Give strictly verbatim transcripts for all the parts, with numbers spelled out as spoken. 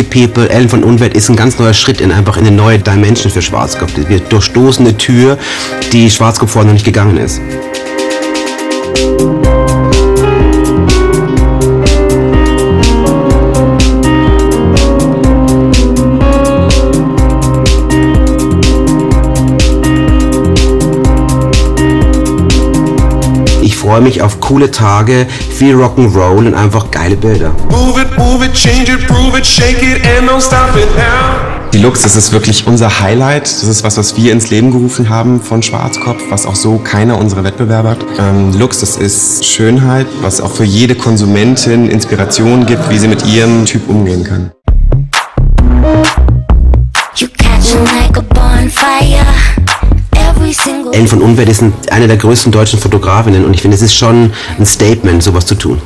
People, Ellen von Unwert ist ein ganz neuer Schritt in einfach in eine neue Dimension für Schwarzkopf. Wir durchstoßen eine Tür, die Schwarzkopf vorher noch nicht gegangen ist. Ich freue mich auf coole Tage, viel Rock'n'Roll und einfach geile Bilder. Die Looks, das ist wirklich unser Highlight. Das ist was, was wir ins Leben gerufen haben von Schwarzkopf, was auch so keiner unserer Wettbewerber hat. Ähm, Looks, das ist Schönheit, was auch für jede Konsumentin Inspiration gibt, wie sie mit ihrem Typ umgehen kann. Ellen von Unwert ist ein, eine der größten deutschen Fotografinnen und ich finde, es ist schon ein Statement, sowas zu tun.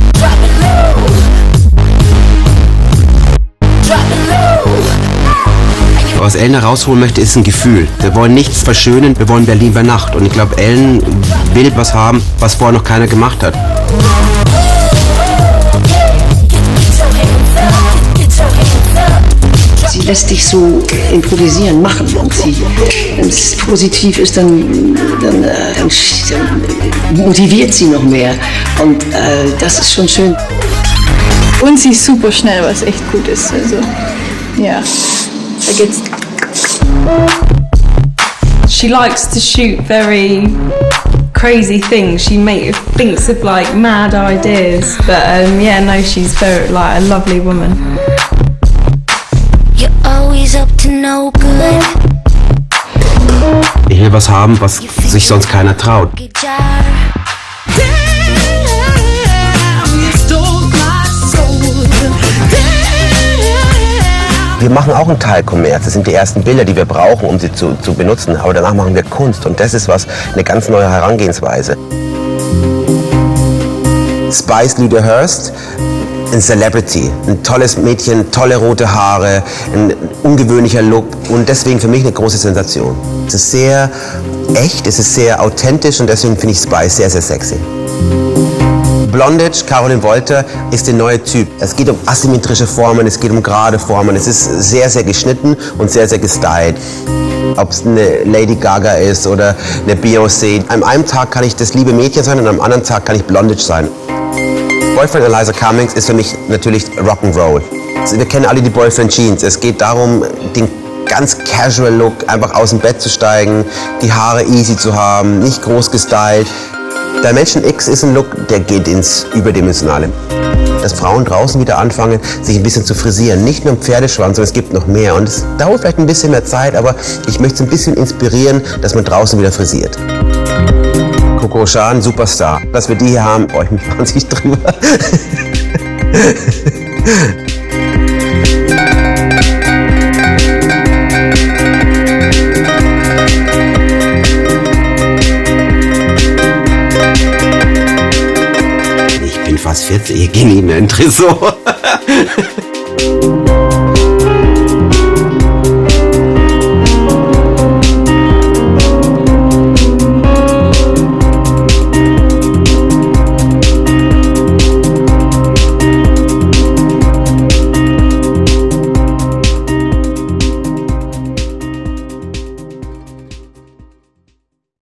Was Ellen herausholen möchte, ist ein Gefühl. Wir wollen nichts verschönen, wir wollen Berlin bei Nacht. Und ich glaube, Ellen will etwas haben, was vorher noch keiner gemacht hat. Sie lässt dich so improvisieren, machen. Und sie, wenn es positiv ist, dann, dann, äh, dann, dann motiviert sie noch mehr. Und äh, das ist schon schön. Und sie ist super schnell, was echt gut ist. Also, ja, da geht's. She likes to shoot very crazy things. She make, thinks of like mad ideas. But um, yeah, no, she's very like a lovely woman. Ich will was haben, was sich sonst keiner traut. Wir machen auch einen Teil Kommerz. Das sind die ersten Bilder, die wir brauchen, um sie zu, zu benutzen. Aber danach machen wir Kunst und das ist was, eine ganz neue Herangehensweise. Spice Lydia-Hurst, ein Celebrity, ein tolles Mädchen, tolle rote Haare, ein ungewöhnlicher Look und deswegen für mich eine große Sensation. Es ist sehr echt, es ist sehr authentisch und deswegen finde ich Spice sehr, sehr sexy. Blondage, Caroline Wolter, ist der neue Typ. Es geht um asymmetrische Formen, es geht um gerade Formen, es ist sehr, sehr geschnitten und sehr, sehr gestylt. Ob es eine Lady Gaga ist oder eine Beyoncé. An einem Tag kann ich das liebe Mädchen sein und am anderen Tag kann ich Blondage sein. Boyfriend Eliza Cummings ist für mich natürlich Rock'n'Roll. Wir kennen alle die Boyfriend Jeans. Es geht darum, den ganz casual Look, einfach aus dem Bett zu steigen, die Haare easy zu haben, nicht groß gestylt. Dimension X ist ein Look, der geht ins Überdimensionale. Dass Frauen draußen wieder anfangen, sich ein bisschen zu frisieren. Nicht nur im Pferdeschwanz, sondern es gibt noch mehr. Und es dauert vielleicht ein bisschen mehr Zeit, aber ich möchte es ein bisschen inspirieren, dass man draußen wieder frisiert. Coco Chanel, Superstar. Dass wir die hier haben, freue ich mich wahnsinnig drüber. Ich bin fast vierzig, ich gehe nicht mehr in den Tresor.